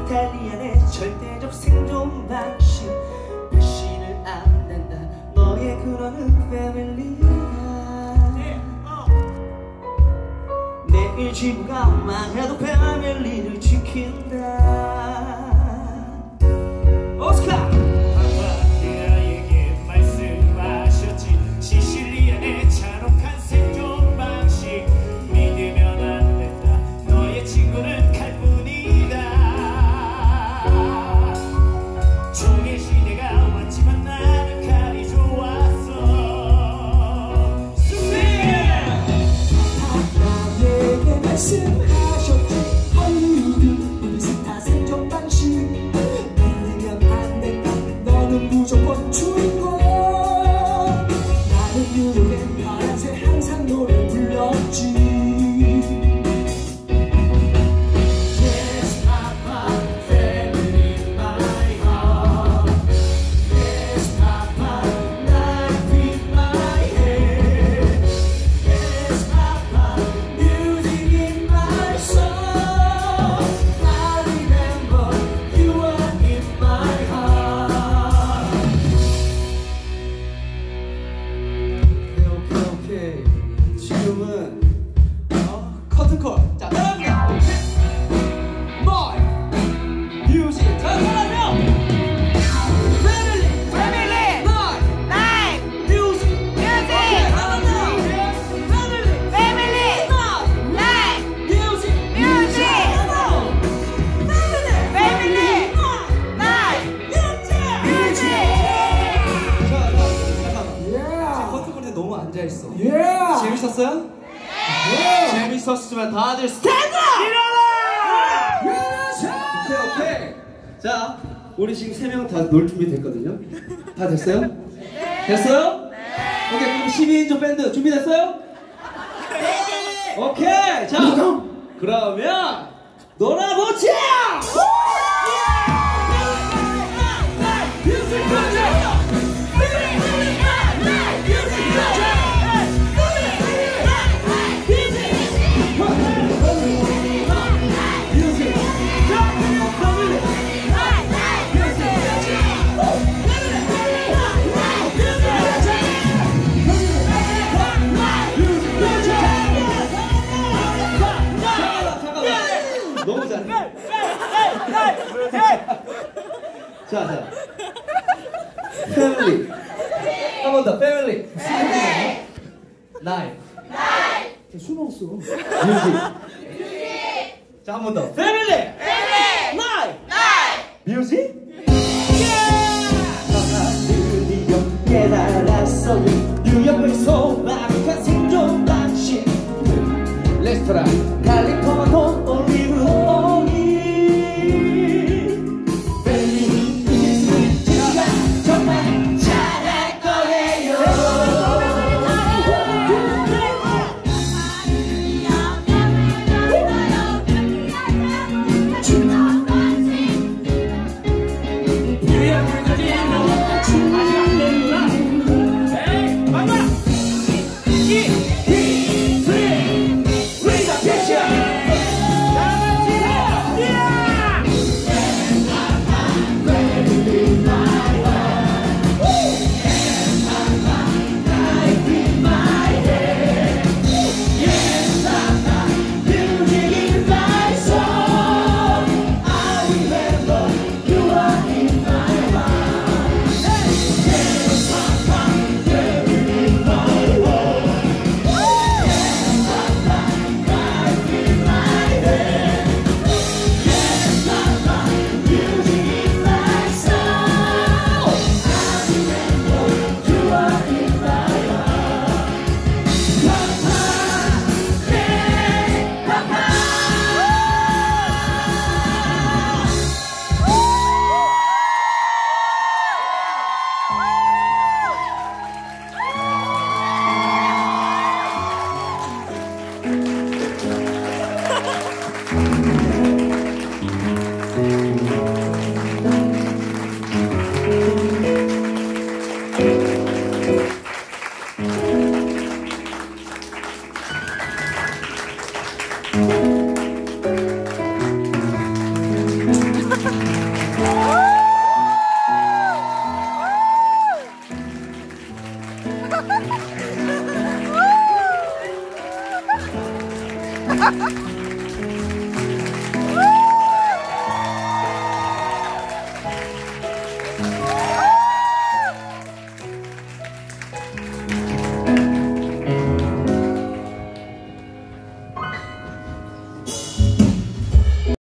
이탈리안의 절대적 생존 방식 배신을 안 된다 너의 그러는 패밀리야 내일 지구가 망해도 패밀리를 지킨다 오스카 그아에게 말씀하셨지 시실리안의 잔혹한 생존 방식 믿으면 안 된다 너의 친구는 갈 뿐이다 종의 시대가 왔지만 나는 칼이 좋았어 나에게 말씀하셨지 헐리우드 비슷한 생존 방식 믿으면 안 된다 너는 무조건 주인공 나는 뉴욕의 파란새 항상 노래 불렀지 Yes, Papa, family in my heart Yes, Papa, life in my head Yes, Papa, music in my soul I remember you are in my heart 오케이 지금은 커튼콜 자 따라합니다 Boy 뮤직 자 따라하며 패밀리 패밀리 나이 뮤직 뮤직 하나 패밀리 패밀리 나이 뮤직 뮤직 패밀리 패밀리 나이 뮤직 잠깐만 지금 커튼콜 때 너무 앉아있어 재밌었어요? 재밌었으면 다들 스탠드! 오케이 자 우리 지금 3명 다 놀 준비 됐거든요 다 됐어요? 됐어요? 오케이 그럼 12인조 밴드 준비됐어요? 오케이 자 그러면 놀아보자! 너무 잘해. 자. 패밀리. 한 번 더. 패밀리. 나이. 술 먹었어. 뮤직. 자, 한 번 더. 패밀리. 나이. 뮤직. 드디어 깨달았어. 뉴욕의 소박한 생존 방식. 레스토랑 갈릭 토마토 올리브 오일 벨리 이제 제가 정말 잘할 거예요 네.